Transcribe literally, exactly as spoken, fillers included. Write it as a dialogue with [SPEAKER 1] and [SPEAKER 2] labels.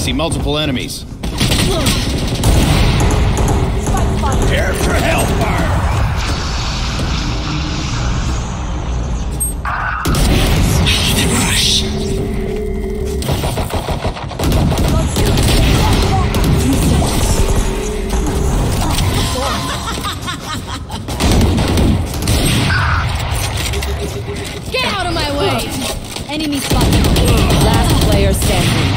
[SPEAKER 1] see multiple enemies. Prepare for hellfire! Rush!
[SPEAKER 2] Get out of my way! Enemy spotted. Last player standing.